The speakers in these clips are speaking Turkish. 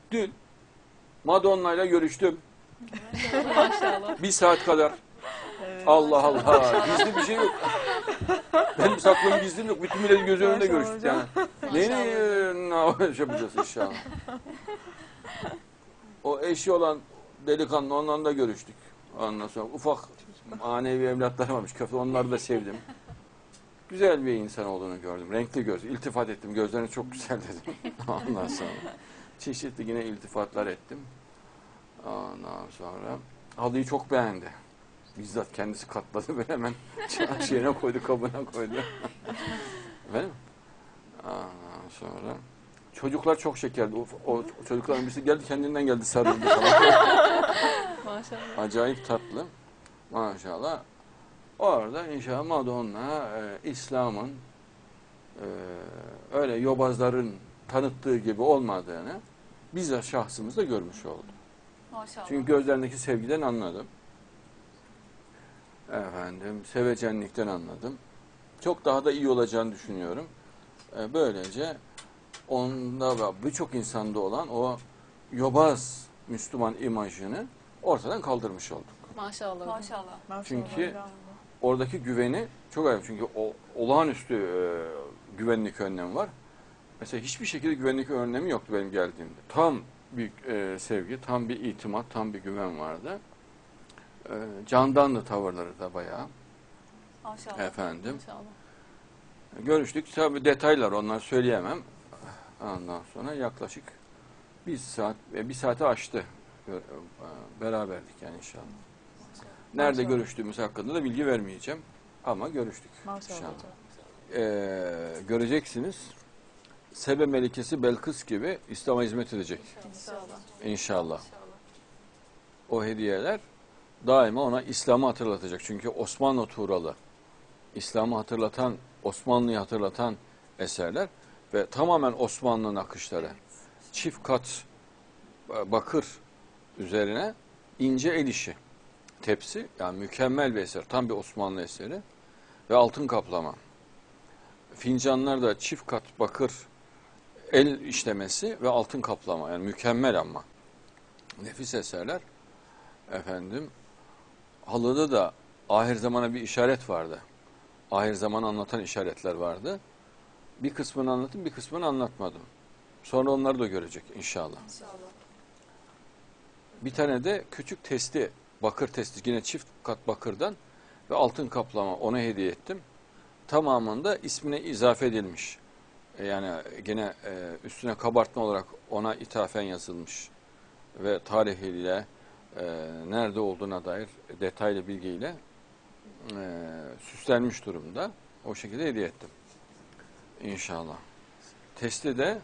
Dün Madonna ile görüştüm. Maşallah. 1 saat kadar. Evet. Allah Allah. Gizli bir şey yok. Benim saklım gizlim yok. Bütün milletin gözü önünde Maşallah görüştük hocam. yani. Neyini yapacağız inşallah. O eşi olan delikanlı, ondan da görüştük. Ondan sonra ufak manevi evlatlarım varmış. Köfte, onları da sevdim. Güzel bir insan olduğunu gördüm. Renkli göz. İltifat ettim. Gözlerini çok güzel dedim. Ondan sonra çeşitli yine iltifatlar ettim. Ondan sonra halıyı çok beğendi. Bizzat kendisi katladı ve hemen şeyine koydu, kabına koydu. Efendim? Ondan sonra çocuklar çok şekerdi. O çocukların birisi geldi, kendinden geldi, sarıldı falan. Maşallah. Acayip tatlı. Maşallah. Orada inşallah Madonna İslam'ın öyle yobazların tanıttığı gibi olmadığını bizzat şahsımızda görmüş olduk. Maşallah. Çünkü gözlerindeki sevgiden anladım. Efendim, sevecenlikten anladım. Çok daha da iyi olacağını düşünüyorum. Böylece onda ve birçok insanda olan o yobaz Müslüman imajını ortadan kaldırmış olduk. Maşallah. Maşallah. Maşallah Çünkü hocam. oradaki güveni çok önemli. Çünkü olağanüstü güvenlik önlemi var. Mesela hiçbir şekilde güvenlik önlemi yoktu benim geldiğimde. Tam bir sevgi, tam bir itimat, tam bir güven vardı. Candandı tavırları da bayağı. Maşallah. Efendim. Maşallah. Görüştük. Tabii detaylar onlar söyleyemem. Ondan sonra yaklaşık 1 saate aştı. Beraberdik yani inşallah. Nerede Maşallah. görüştüğümüz hakkında da bilgi vermeyeceğim. Ama görüştük. Maşallah inşallah. hocam. Göreceksiniz. Sebe Melikesi Belkıs gibi İslam'a hizmet edecek. İnşallah. İnşallah. O hediyeler daima ona İslam'ı hatırlatacak. Çünkü Osmanlı Tuğralı, İslam'ı hatırlatan, Osmanlı'yı hatırlatan eserler ve tamamen Osmanlı nakışları. Çift kat bakır üzerine ince el işi. Tepsi, yani mükemmel bir eser. Tam bir Osmanlı eseri. Ve altın kaplama. Fincanlar da çift kat bakır el işlemesi ve altın kaplama. Yani mükemmel ama. Nefis eserler. Efendim, halıda da ahir zamana bir işaret vardı. Ahir zamanı anlatan işaretler vardı. Bir kısmını anlattım, bir kısmını anlatmadım. Sonra onları da görecek inşallah. İnşallah. Bir tane de küçük testi, bakır testi, yine çift kat bakırdan ve altın kaplama, ona hediye ettim. Tamamında ismine izafe edilmiş. Yani gene üstüne kabartma olarak ona ithafen yazılmış ve tarihiyle nerede olduğuna dair detaylı bilgiyle süslenmiş durumda. O şekilde hediye ettim. İnşallah. Testi de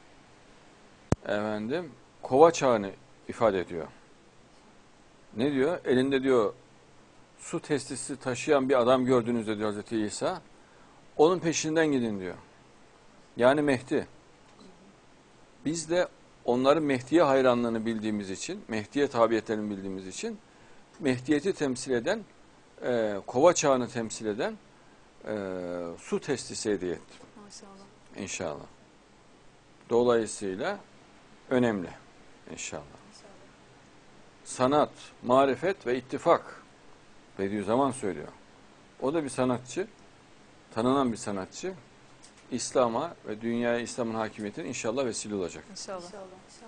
efendim kova çağını ifade ediyor. Ne diyor? Elinde diyor su testisi taşıyan bir adam gördüğünüzde diyor Hazreti İsa, onun peşinden gidin diyor. Yani Mehdi. Biz de onların Mehdi'ye hayranlığını bildiğimiz için, Mehdi'ye tabiyetlerini bildiğimiz için Mehdiyeti temsil eden, kova çağını temsil eden su testisi hediye ettim. Maşallah. İnşallah. Dolayısıyla önemli. İnşallah. Sanat, marifet ve ittifak. Bediüzzaman söylüyor. O da bir sanatçı. Tanınan bir sanatçı. İslam'a ve dünyaya İslam'ın hakimiyetine inşallah vesile olacak. İnşallah. İnşallah.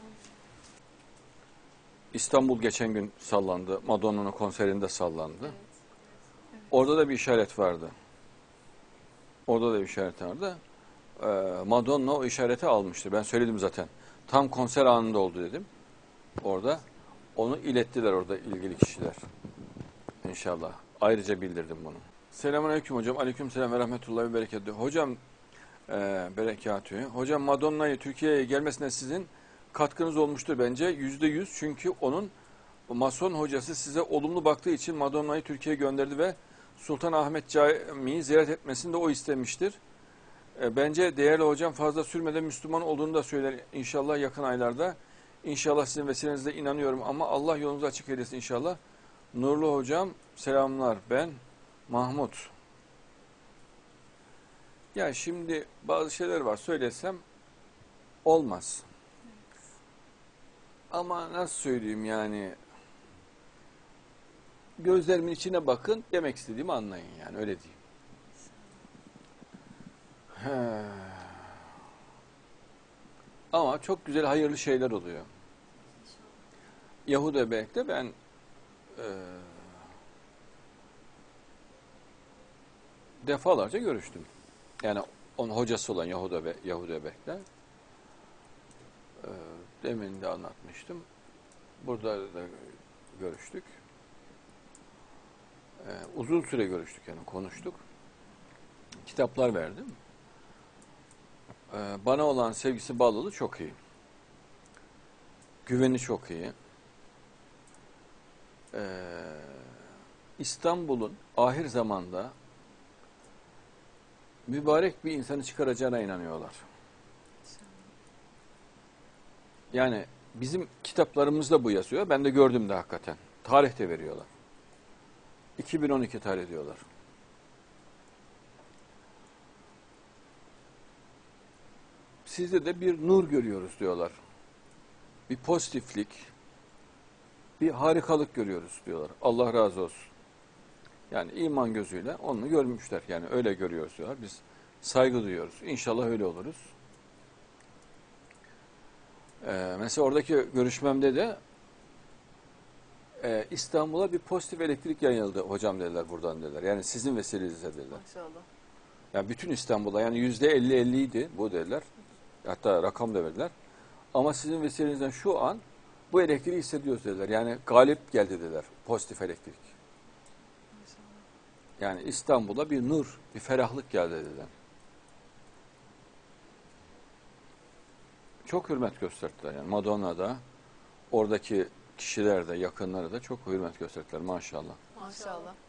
İstanbul geçen gün sallandı. Madonna'nın konserinde sallandı. Evet. Orada da bir işaret vardı. Orada da bir işaret vardı. Madonna o işareti almıştı. Ben söyledim zaten. Tam konser anında oldu dedim. Orada. Onu ilettiler orada ilgili kişiler. İnşallah. Ayrıca bildirdim bunu. Selamünaleyküm hocam. Aleykümselam ve rahmetullahi ve berekatuhu. Hocam berekatühü. Hocam Madonna'yı Türkiye'ye gelmesine sizin katkınız olmuştur bence. %100. Çünkü onun Mason hocası size olumlu baktığı için Madonna'yı Türkiye'ye gönderdi ve Sultanahmet Camii'yi ziyaret etmesini de o istemiştir. Bence değerli hocam fazla sürmeden Müslüman olduğunu da söyler inşallah yakın aylarda. İnşallah sizin vesilenizle inanıyorum ama Allah yolunuzu açık eylesin inşallah. Nurlu hocam selamlar, ben Mahmut. Ya şimdi bazı şeyler var söylesem olmaz. Ama nasıl söyleyeyim yani, gözlerimin içine bakın, demek istediğimi anlayın yani, öyle diyeyim. He. Ama çok güzel, hayırlı şeyler oluyor. Yahuda-Bek'te ben defalarca görüştüm. Yani onun hocası olan Yahuda-Bek'te. Demin de anlatmıştım. Burada da görüştük. Uzun süre görüştük, yani konuştuk. Kitaplar verdim. Bana olan sevgisi, bağlılığı çok iyi. Güveni çok iyi. İstanbul'un ahir zamanda mübarek bir insanı çıkaracağına inanıyorlar. Yani bizim kitaplarımızda bu yazıyor. Ben de gördüm de hakikaten. Tarih de veriyorlar. 2012 tarih diyorlar. Sizde de bir nur görüyoruz diyorlar. Bir pozitiflik, bir harikalık görüyoruz diyorlar. Allah razı olsun. Yani iman gözüyle onu görmüşler. Yani öyle görüyoruz diyorlar. Biz saygı duyuyoruz. İnşallah öyle oluruz. Mesela oradaki görüşmemde de İstanbul'a bir pozitif elektrik yayıldı hocam dediler, buradan dediler. Yani sizin vesilenizle dediler. Maşallah. Yani bütün İstanbul'a, yani %50-50'ydi bu dediler. Hatta rakam da verdiler. Ama sizin vesilenizden şu an bu elektriği hissediyoruz dediler. Yani galip geldi dediler, pozitif elektrik. Yani İstanbul'a bir nur, bir ferahlık geldi dediler. Çok hürmet gösterdiler. Yani Madonna'da, oradaki kişiler de, yakınları da çok hürmet gösterdiler maşallah. Maşallah.